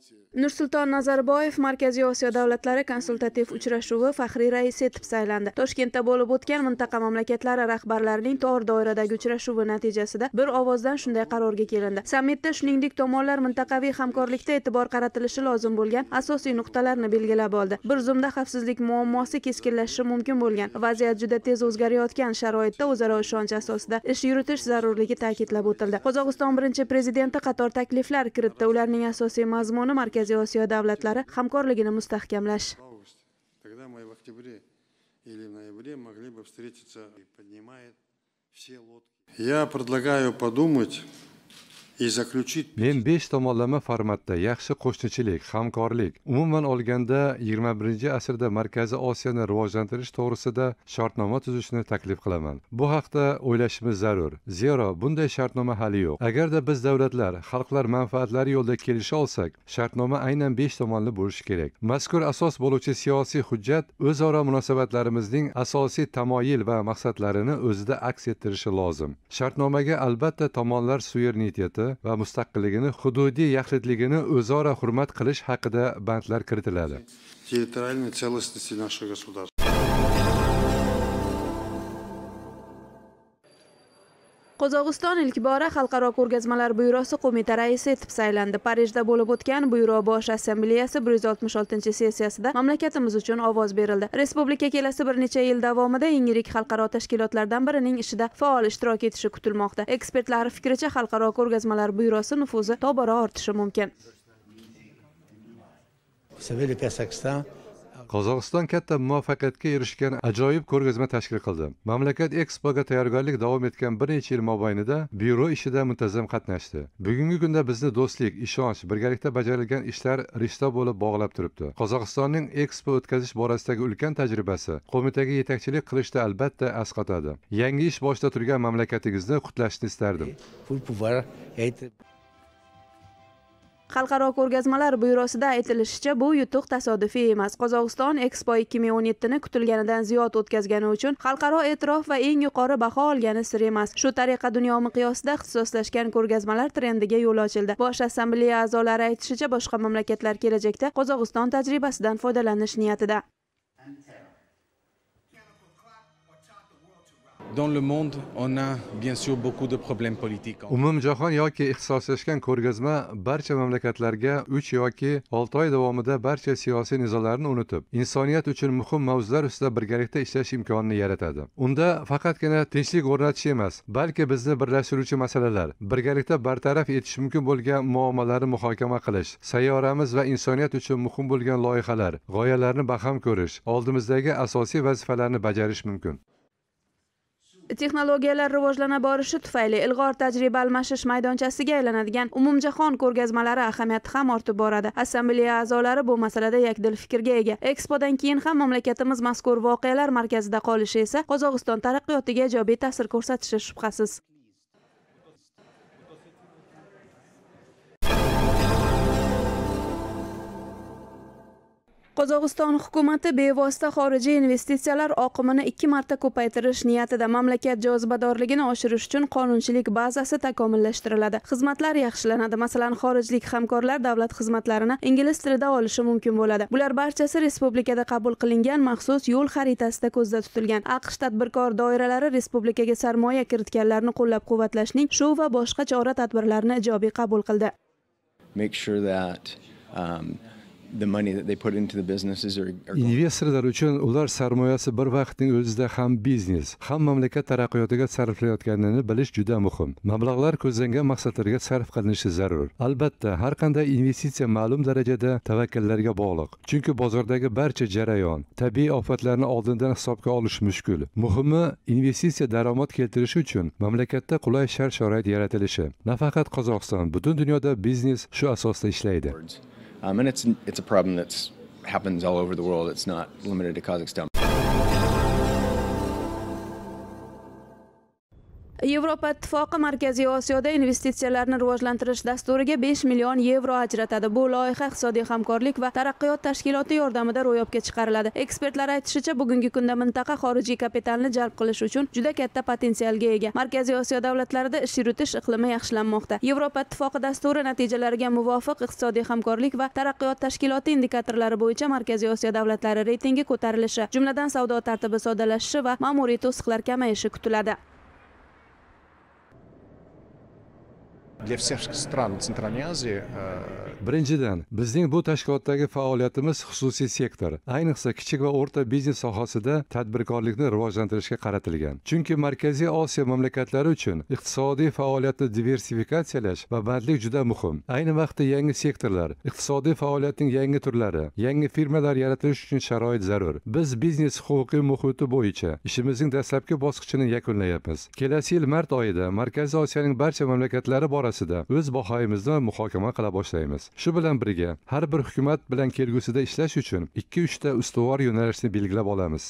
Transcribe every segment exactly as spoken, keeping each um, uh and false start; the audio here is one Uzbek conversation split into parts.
Nursulton Nazarboyev Markaziy Osiyo davlatlari konsultativ uchrashuvi faxriy raisi etib saylandi. Toshkentda bo'lib o'tgan mintaqa mamlakatlari rahbarlarining tor doiradagi uchrashuvi natijasida bir ovozdan shunday qarorga kelindi. Sammitda shuningdek tomonlar mintaqaviy hamkorlikda e'tibor qaratilishi lozim bo'lgan asosiy nuqtalarni belgilab oldi. Bir zumda xavfsizlik muammosi keskinlashishi mumkin bo'lgan, vaziyat juda tez o'zgarayotgan sharoitda o'zaro ishonch asosida ish yuritish zarurligi ta'kidlab o'tildi. Qozog'iston birinchi prezidenti qator takliflar kiritdi. Ularning asosiy mazmuni Markaziy Osiyo davlatlari hamkorligini mustahkamlash. Я предлагаю подумать и заключить. Men besh tomonlama formatda yaxshi qo'shnichilik, hamkorlik, umuman olganda yigirma birinchi asrda Markaziy Osiyoni rivojlantirish to'g'risida shartnoma tuzishni taklif qilaman. Bu haqda o'ylashimiz zarur. Zero bunday shartnoma hali yo'q. Agarda biz davlatlar, xalqlar manfaatlari yo'lida kelisha olsak, shartnoma aynan besh tomonli bo'lishi kerak. Mazkur asos bo'luvchi siyosiy hujjat o'zaro munosabatlarimizning asosiy tamoyil va maqsadlarini o'zida aks ettirishi lozim. Shartnomaga albatta tomonlar suvereniteti va mustaqilligini, hududiy yaxlitligini o'zaro hurmat qilish haqida bandlar kiritiladi. Территориальной целостности нашего государства. Qozog'iston ilk bora Xalqaro ko'rgazmalar byurosi qo'mita raisi etib saylandi. Parijda bo'lib o'tgan byuro bosh assambleyasi bir yuz oltmish oltinchi sessiyasida mamlakatimiz uchun ovoz berildi. Respublika kelasi bir necha yil davomida eng yirik xalqaro tashkilotlardan birining ishida faol ishtirok etishi kutilmoqda. Ekspertlar fikricha, Xalqaro ko'rgazmalar byurosi nufuzi tobora ortishi mumkin. Qozog'iston katta muvaffaqiyatga erishgan ajoyib ko'rgazma tashkil qildi. Mamlakat Expoga tayyorgarlik davom etgan bir necha yil mobaynida byuro ishida muntazam qatnashdi. Bugungi kunda bizni do'stlik, ishonch, birgalikda bajarilgan ishlar rishta bo'lib bog'lab turibdi. Qozog'istonning Expo o'tkazish borasidagi ulkan tajribasi qo'mitaga yetakchilik qilishda albatta asqotadi. Yangi ish boshida turgan mamlakatingizni qutlashni istardim. Xalqaro ko'rgazmalar byurosida aytilishicha, bu yutuq tasodifiy emas. Qozog'iston Expo ikki ming o'n yetti ni kutilganidan ziyod o'tkazgani uchun xalqaro e'tirof va eng yuqori baho olgani sir emas. Shu tariqa dunyo miqyosida ixtisoslashgan ko'rgazmalar trendiga yo'l ochildi. Bosh assambleya a'zolari aytishicha, boshqa mamlakatlar kelajakda Qozog'iston tajribasidan foydalanish niyatida. Dans le monde, on a bien sûr beaucoup de problèmes politiques. Umumjahon yoki ixtisoslashgan ko'rgazma barcha mamlakatlarga uch yoki olti oy davomida barcha siyosiy nizolarni unutib, insoniyat uchun muhim mavzular ustida birgalikda ishlash imkonini yaratadi. Unda faqatgina tinchlik o'rnatish emas, balki bizni birlashtiruvchi masalalar, birgalikda bartaraf etish mumkin bo'lgan muammolarni muhokama qilish, sayyoramiz va insoniyat uchun muhim bo'lgan loyihalar, g'oyalarni baham ko'rish, oldimizdagi asosiy vazifalarni bajarish mumkin. Texnologiyalar rivojlana borishi tufayli ilg'or tajriba almashish maydonchasiga aylanadigan umumjahon ko'rgazmalari ahamiyati ham ortib boradi. Assambleya a'zolari bu masalada yakdil fikrga ega. Expodan keyin ham mamlakatimiz mazkur voqealar markazida qolishi esa Qozog'iston taraqqiyotiga ijobiy ta'sir ko'rsatishi shubhasiz. Qozog'iston hukumati bevosita xorijiy investitsiyalar oqimini ikki marta ko'paytirish niyatida. Mamlakat jozibadorligini oshirish uchun qonunchilik bazasi takomillashtiriladi. Xizmatlar yaxshilanadi. Masalan, xorijlik hamkorlar davlat xizmatlarini ingliz tilida olishi mumkin bo'ladi. Bular barchasi respublikada qabul qilingan maxsus yo'l xaritasida ko'zda tutilgan. AQSh tadbirkor doiralari respublikaga sarmoya kiritganlarni qo'llab-quvvatlashning shu va boshqa chora-tadbirlarni ijobiy qabul qildi. Make sure that um, the money that they put into the businesses are, are Investorlar uchun ular sarmoyasi bir vaqtning o'zida ham biznes, ham mamlakat taraqqiyotiga sarflayotganini bilish juda muhim. Mablag'lar ko'zlangan maqsadlarga sarf qilinishi zarur. Albatta, har qanday investitsiya ma'lum darajada tavakkallarga bog'liq. Chunki bozordagi barcha jarayon, tabiiy ofatlarni oldindan hisobga olish mushkul. Muhimi, investitsiya daromad keltirishi uchun mamlakatda qulay shart-sharoit yaratilishi. Nafaqat Qozog'iston, butun dunyoda biznes shu asosda ishlaydi. Um, and it's it's a problem that's happens all over the world. It's not limited to Kazakhstan. Yevropa Ittifoqi Markaziy Osiyoda investitsiyalarni rivojlantirish dasturiga besh million yevro ajratadi. Bu loyiha iqtisodiy hamkorlik va taraqqiyot tashkiloti yordamida ro'yobga chiqariladi. Ekspertlar aytishicha, bugungi kunda mintaqa xorijiy kapitalni jalb qilish uchun juda katta potensialga ega. Markaziy Osiyo davlatlarida ish yuritish iqlimi yaxshilanmoqda. Yevropa Ittifoqi dasturi natijalariga muvofiq iqtisodiy hamkorlik va taraqqiyot tashkiloti indikatorlari bo'yicha Markaziy Osiyo davlatlari reytingi ko'tarilishi, jumladan savdo tartibi soddalashishi va ma'muriy to'siqlar kamayishi kutiladi. Для всех стран Центральной Азии Birinchidan, bizning bu tashkilotdagi faoliyatimiz xususiy sektor, ayniqsa kichik va o'rta biznes sohasida tadbirkorlikni rivojlantirishga qaratilgan. Chunki Markaziy Osiyo mamlakatlari uchun iqtisodiy faoliyatni diversifikatsiyalash va bandlik juda muhim. Ayni vaqtda yangi sektorlar, iqtisodiy faoliyatning yangi turlari, yangi firmalar yaratish uchun sharoit zarur. Biz biznes huquqiy muhiti bo'yicha ishimizning dastlabki bosqichini yakunlayapmiz. Kelasi yil mart oyida Markaziy Osiyoning barcha mamlakatlari borasida o'z bahoyimizni muhokama qila boshlaymiz. Shu bilan birga har bir hukumat bilan kelgusida ishlash uchun ikki uch ta ustuvor yo'nalishni belgilab olamiz.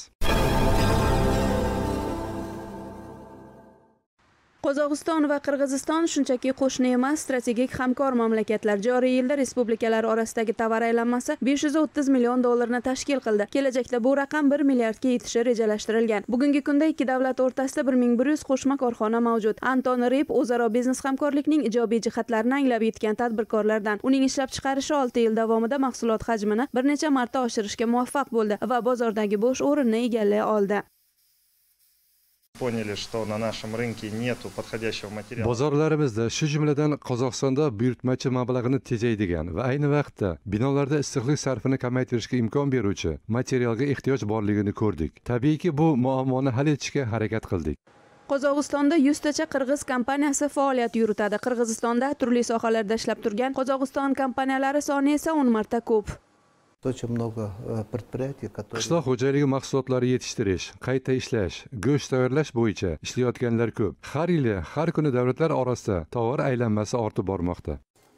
Qozog'iston va Qirg'iziston shunchaki qo'shni emas, strategik hamkor mamlakatlar. Joriy yilda respublikalar orasidagi tovar aylanmasi besh yuz o'ttiz million dollarni tashkil qildi. Kelajakda bu raqam bir milliardga yetishi rejalashtirilgan. Bugungi kunda ikki davlat o'rtasida bir ming bir yuz qo'shma korxona mavjud. Anton Rip o'zaro biznes hamkorlikning ijobiy jihatlarini anglab yetgan tadbirkorlardan. Uning ishlab chiqarishi olti yil davomida mahsulot hajmini bir necha marta oshirishga muvaffaq bo'ldi va bozordagi bo'sh o'rinni egallay oldi. Поняли, что на нашем рынке нету подходящего материала. Bozorlarimizda, shu jumladan Qozog'istonda buyurtmachi mablag'ini tejaydigan va ayni vaqtda binolarda issiqlik sarfini kamaytirishga imkon beruvchi materialga ehtiyoj borligini ko'rdik. Tabiiyki, bu muammoni hal etishga harakat qildik. Qozog'istonda yuz tacha qirg'iz kompaniyasi faoliyat yuritadi. Qirg'izistonda turli sohalarda ishlab turgan Qozog'iston kompaniyalari soni esa o'n marta ko'p. Qishloq xo'jaligi mahsulotlari yetishtirish, qayta ishlash, go'sht tayyorlash bo'yicha ishlayotganlar ko'p. Har yili, har kuni davlatlar orasida tovar aylanmasi ortib bormoqda.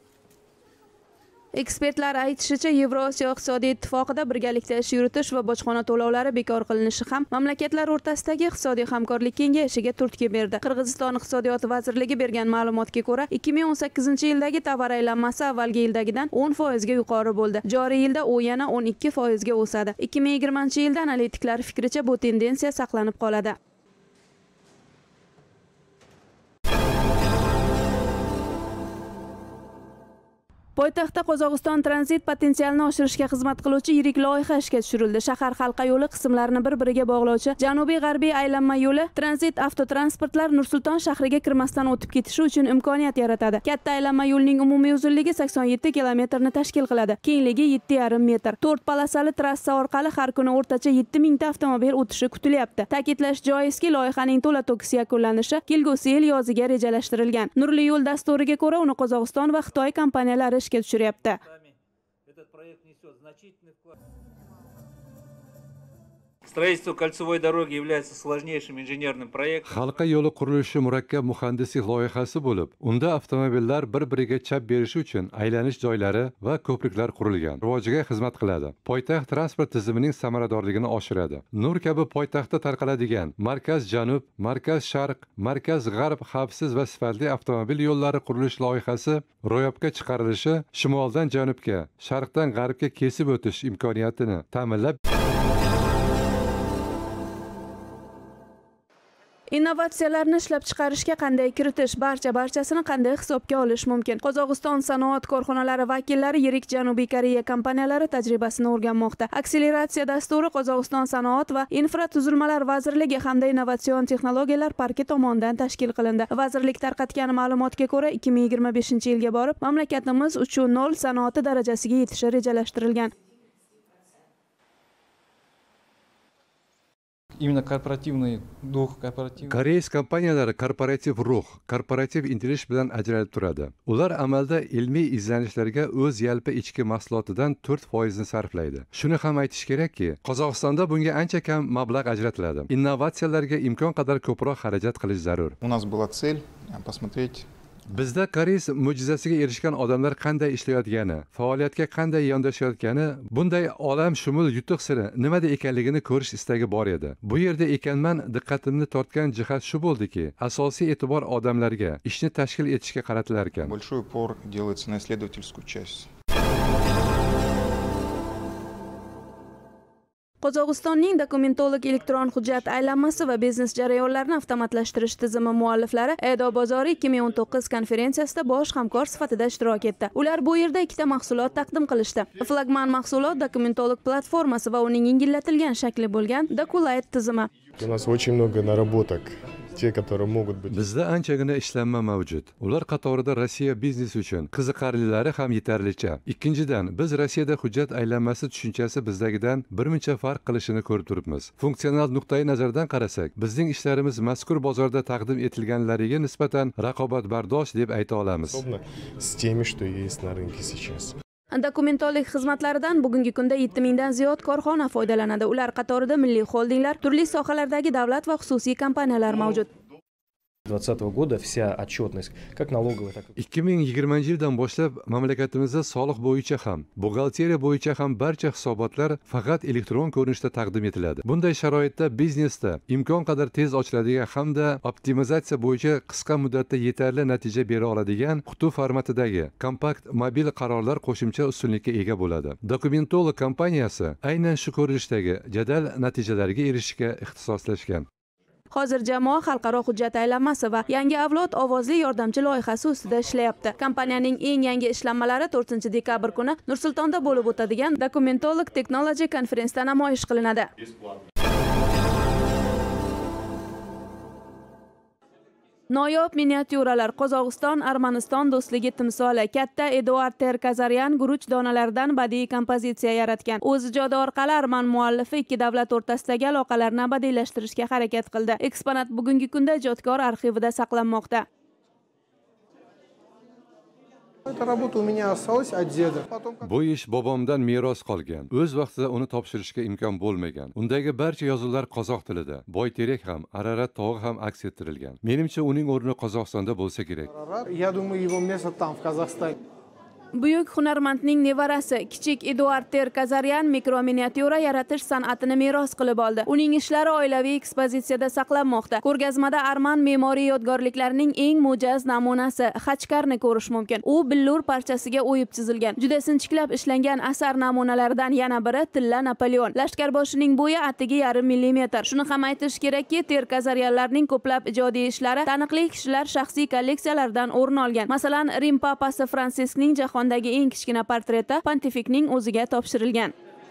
Ekspertlar aytishicha, Yevrosiyo iqtisodiy ittifoqida birgalikda ish yuritish va bojxona to'lovlari bekor qilinishi ham mamlakatlar o'rtasidagi iqtisodiy hamkorlik kengayishiga turtki berdi. Qirg'iziston iqtisodiyot vazirligi bergan ma'lumotga ko'ra, ikki ming o'n sakkizinchi yildagi tovar aylanmasi avvalgi yildagidan o'n foizga yuqori bo'ldi. Joriy yilda u yana o'n ikki foizga o'sadi. ikki ming yigirmanchi yilda analitiklar fikricha bu tendensiya saqlanib qoladi. Poytaxtda Qozog'iston tranzit potensialini oshirishga xizmat qiluvchi yirik loyiha ishga tushirildi. Shahar halqa yo'li qismlarini bir-biriga bog'lovchi janubiy-g'arbiy aylanma yo'li tranzit avtotransportlar Nur-Sulton shahriga kirmasdan o'tib ketishi uchun imkoniyat yaratadi. Katta aylanma yo'lning umumiy uzunligi sakson yetti kilometrni tashkil qiladi. Kengligi yetti yarim metr. to'rt polosali trassa orqali har kuni o'rtacha yetti mingta avtomobil o'tishi kutilyapti. Ta'kidlash joizki, loyihaning to'la to'kis yakunlanishi kelgusi yil yoziga rejalashtirilgan. Nurli yo'l dasturiga ko'ra, uni Qozog'iston va Xitoy kompaniyalari ishga tushiryapti. Строительство кольцевой дороги является сложнейшим инженерным проектом. Halqa yo'li qurilishi murakkab muhandislik loyihasi bo'lib, unda avtomobillar bir-biriga chap berishi uchun aylanish joylari va ko'priklar qurilgan. Rivojiga xizmat qiladi. Poytaxt transport tizimining samaradorligini oshiradi. Nur kabi poytaxtda tarqaladigan markaz-janub, markaz-sharq, markaz-g'arb xavfsiz va sifatli avtomobil yo'llari qurilish loyihasi ro'yobga chiqarilishi shimoldan janubga, sharqdan g'arbga kesib o'tish imkoniyatini ta'minlab Innovatsiyalarni ishlab chiqarishga qanday kiritish, barcha barchasini qanday hisobga olish mumkin? Qozog'iston sanoat korxonalari vakillari yirik Janubiy Koreya kompaniyalari tajribasini o'rganmoqda. Akseleratsiya dasturi Qozog'iston sanoat va infratuzilmalar vazirligi hamda innovatsion texnologiyalar parki tomonidan tashkil qilindi. Vazirlik tarqatgan ma'lumotga ko'ra, ikki ming yigirma beshinchi yilga borib, mamlakatimiz uch nol sanoati darajasiga yetishi rejalashtirilgan. Именно корпоративный дух, корпоративный. Koreys kompaniyalari korporativ ruh, korporativ intilish bilan ajralib turadi. Ular amalda ilmiy izlanishlarga o'z yalpi ichki mahsulotidan to'rt foizni sarflaydi. Shuni ham aytish kerakki, Qozog'istonda bunga ancha kam mablag' ajratiladi. Innovatsiyalarga imkon qadar ko'proq xarajat qilish zarur. У нас была цель посмотреть, Bizda koreys mo'jizasiga erishgan odamlar qanday ishlayotgani, faoliyatga qanday yondashayotgani, bunday olam shumul yutuq siri nimada ekanligini ko'rish istagi bor edi. Bu yerda ekanman, diqqatimni tortgan jihat shu bo'ldiki, asosiy e'tibor odamlarga, ishni tashkil etishga qaratilar ekan. Большой упор делается на исследовательскую часть. Qozog'istonning dokumentolog elektron hujjat aylanmasi va biznes jarayonlarini avtomatlashtirish tizimi mualliflari Edo bozori ikki ming o'n to'qqiz konferensiyasida bosh hamkor sifatida ishtirok etdi. Ular bu yerda ikkita mahsulot taqdim qilishdi. Flagman mahsulot dokumentolog platformasi va uning yengillatgan shakli bo'lgan Doculite tizimi. У нас очень много наработок. Те, которые могут быть. Bizda anchagina ishlanma mavjud. Ular qatorida Rossiya biznesi uchun qiziqarlilari ham yetarlicha. Ikkinchidan, biz Rossiyada hujjat aylanmasi tushunchasi bizdagidan birmuncha farq qilishini ko'rib turibmiz. Funksional nuqtai nazardan qarasak, bizning ishlarimiz mazkur bozorda taqdim etilganlariga nisbatan raqobatbardosh deb ayta olamiz. С temi, что есть на рынке сейчас. Dokumentolog xizmatlaridan bugungi kunda yetti mingdan ziyod korxona foydalanadi. Ular qatorida milliy xoldinglar, turli sohalardagi davlat va xususiy kompaniyalar mavjud. двадцатого года вся отчетность, как налоговая, так и... ikki ming yigirmanchi yildan boshlab mamlakatimizda soliq bo'yicha ham, buxgalteriya bo'yicha ham barcha hisobotlar faqat elektron ko'rinishda taqdim etiladi. Bunday sharoitda biznesda imkon qadar tez ochiladigan hamda optimizatsiya bo'yicha qisqa muddatda yetarli natija bera oladigan quti formatidagi kompakt mobil qarorlar qo'shimcha ustunlikka ega bo'ladi. Dokumentolog kompaniyasi aynan shu ko'rinishdagi jadal natijalarga erishishga ixtisoslashgan. Hozir jamoa xalqaro hujjat aylanmasi va yangi avlod ovozli yordamchi loyihasi ustida ishlayapti. Kompaniyaning eng yangi ishlanmalari to'rtinchi dekabr kuni Nur-Sultonda bo'lib o'tadigan Dokumentolog Technology konferensiyasida namoyish qilinadi. Noyob miniatyuralar. Qozog'iston Armaniston do'stligi timsoli katta Eduard Terkazaryan guruch donalaridan badiiy kompozitsiya yaratgan. O'z ijodi orqali arman muallifi ikki davlat o'rtasidagi aloqalarni abadiylashtirishga harakat qildi. Eksponat bugungi kunda ijodkor arxivida saqlanmoqda. Bu ish bobomdan meros qolgan. O'z vaqtida uni topshirishga imkon bo'lmagan. Undagi barcha yozuvlar qozoq tilida. Boyterek ham, Ararat tog'i ham aks ettirilgan. Menimcha uning o'rni Qozog'istonda bo'lsa kerak. Я думаю, его место там, в Казахстане. Buyuk hunarmandning nevarasi kichik Eduard Terkazaryan mikro miniatyura yaratish san'atini meros qilib oldi. Uning ishlari oilaviy ekspozitsiyada saqlanmoqda. Ko'rgazmada arman me'moriy yodgorliklarining eng mo'jaz namunasi Xachkarni ko'rish mumkin. U billur parchasiga o'yib chizilgan. Juda sinchiklab ishlangan asar namunalaridan yana biri Tilla Napoleon. Lashkarboshining bo'yi atigi yarim millimetr. Shuni ham aytish kerakki, Terkazaryanlarning ko'plab ijodiy ishlari taniqli kishilar shaxsiy kolleksiyalaridan o'rin olgan. Masalan, Rim papasi Fransiskning jahon dagi eng kichkina portreti pontifikning o'ziga topshirilgan.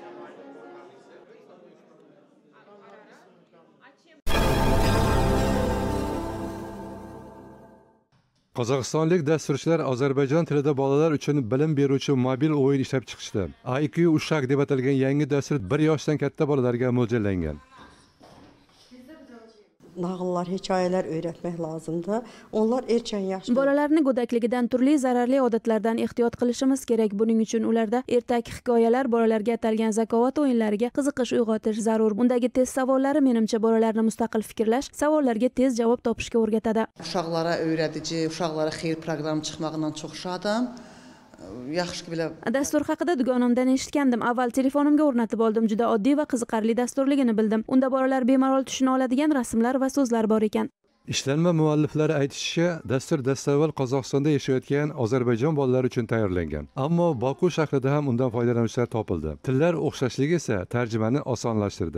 Qozog'istonlik dasturchilar Ozarbayjon tilida bolalar uchun bilim beruvchi mobil o'yin ishlab chiqishdi. I Q Ushak deb atalgan yangi dastur bir yoshdan katta bolalarga mo'ljallangan. Nağıllar, hikoyalar öğretmek lazımdı. Onlar erken yaşta. Bolalarni go'dakligidan turli zararli odatlardan ehtiyot qilishimiz kerak. Buning uchun ularda ertak hikoyalar, bolalarga atalgan zakovat o'yinlariga qiziqish uyg'otish zarur. Bundagi test savollari menimcha bolalarni mustaqil fikrlash, savollarga tez javob topishga o'rgatadi. Uşaqlara öyrədici, uşaqlara xeyir proqramı çıxmağından çox şadam. Yaxshi bilib. Dastur haqida dugonamdan eshitgandim. Avval telefonimga o'rnatib oldim. Juda oddiy va qiziqarli dasturligini bildim. Unda bolalar bemalol tushuna oladigan rasmlar va so'zlar bor ekan. Ishlanma mualliflari aytishicha, dastur dastavval Qozog'istonda yashayotgan Ozarbayjon bolalari uchun tayyorlangan. Ammo Boku shahrida ham undan foydalanuvchilar topildi. Tillar o'xshashligi esa tarjimani osonlashtirdi.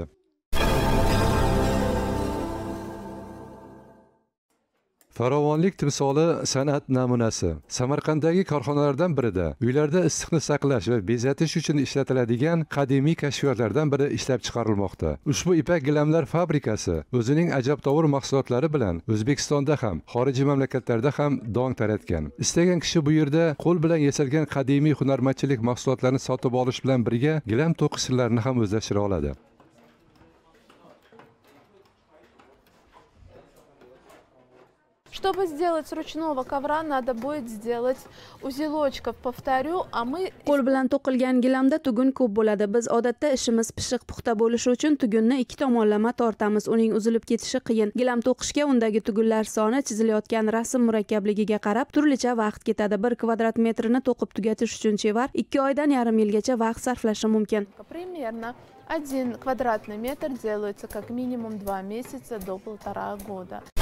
Farovonlik timsoli san'at namunasi. Samarqanddagi korxonalardan birida uylarda issiqni saqlash va bezatish uchun ishlatiladigan qadimiy kashfiyotlardan biri ishlab chiqarilmoqda. Ushbu ipak gilamlar fabrikasi o'zining ajabtovur mahsulotlari bilan O'zbekistonda ham, xorijiy mamlakatlarda ham dong taratgan. Istagan kishi bu yerda qo'l bilan yasalgan qadimiy hunarmandchilik mahsulotlarini sotib olish bilan birga gilam to'qish sirlarini ham o'zlashtira oladi. Чтобы сделать ручного ковра, надо будет сделать узелочков, повторю, а мы... Qo'l bilan to'qilgan gilamda tugun ko'p bo'ladi. Biz odatda ishimiz pishiq puxta bo'lishi uchun tugunni ikki tomonlama tortamiz. Uning uzilib ketishi qiyin. Gilam to'qishga undagi tugunlar soni chizilayotgan rasm murakkabligiga qarab turlicha vaqt ketadi. bir kvadrat metrini to'qib tugatish uchun chevar ikki oydan yarim yilgacha vaqt sarflashi mumkin. Примерно один квадратный метр делается как минимум два месяца до полтора года.